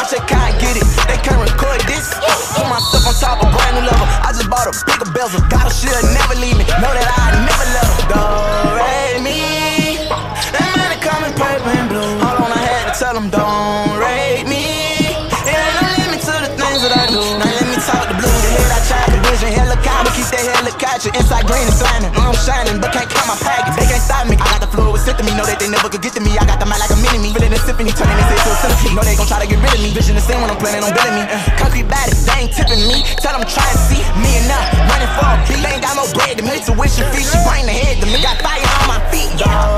watch they can't get it. They can't record this. Put myself on top of brand new level. I just bought a bigger bezel. God, she'll never leave me. Know that I never love her. Don't rate me. That man that come in purple and blue. Hold on, I had to tell him don't rate me. It ain't no limit to the things that I do. Now let me talk the blue. The head I try to vision. Helicopter, keep that helicopter inside green and slamming. I'm shining, but can't count my package. They can't stop me. I got the floor with to me. Know that they never could get to me. I got the mind like a mini-me. Feeling a symphony, turning this into a centipede. Know they gon' try to get rid of me. Vision the same when I'm planning on billing me. Concrete body, they ain't tipping me. Tell them try to see me enough. Running for a beat. They ain't got no bread to make tuition fee. She bring the head to me. Got fire on my feet.